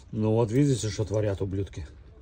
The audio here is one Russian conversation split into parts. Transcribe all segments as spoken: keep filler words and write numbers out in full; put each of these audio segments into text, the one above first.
Ну вот видите, что творят ублюдки.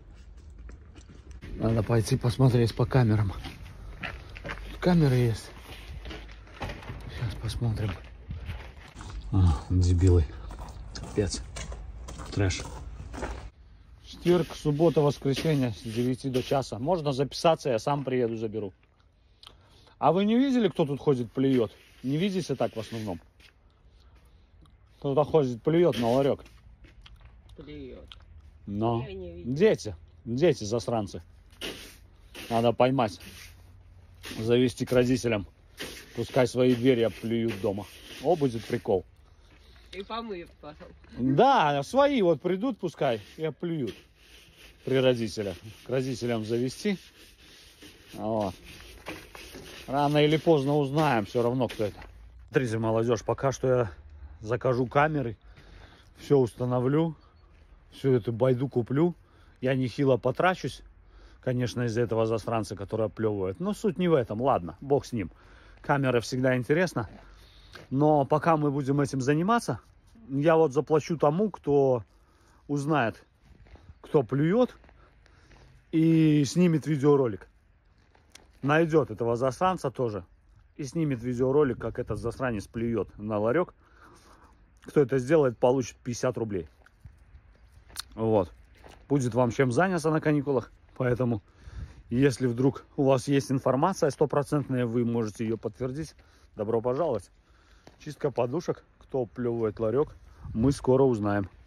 Надо пойти посмотреть по камерам. Тут камеры есть. Сейчас посмотрим. А, дебилы. Капец. Трэш. Четверг, суббота, воскресенье с девяти до часа. Можно записаться, я сам приеду, заберу. А вы не видели, кто тут ходит, плюет? Не видите так в основном? Кто-то ходит, плюет на ларек. Плюет. Но дети, дети засранцы. Надо поймать, завести к родителям. Пускай свои двери обплюют дома. О, будет прикол. И помыют потом. Да, свои вот придут, пускай, и обплюют при родителях. К родителям завести. Вот. Рано или поздно узнаем все равно, кто это. Смотрите, молодежь, пока что я закажу камеры, все установлю, всю эту байду куплю. Я нехило потрачусь, конечно, из-за этого засранца, который оплевывает. Но суть не в этом, ладно, бог с ним. Камера всегда интересна. Но пока мы будем этим заниматься, я вот заплачу тому, кто узнает, кто плюет, и снимет видеоролик. Найдет этого засранца тоже и снимет видеоролик, как этот засранец плюет на ларек. Кто это сделает, получит пятьдесят рублей. Вот. Будет вам чем заняться на каникулах. Поэтому, если вдруг у вас есть информация стопроцентная, вы можете ее подтвердить. Добро пожаловать. Чистка подушек. Кто плевывает ларек, мы скоро узнаем.